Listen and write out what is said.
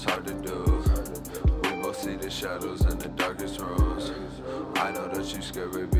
hard to do. We both see the shadows in the darkest rooms. I know that you scared, baby.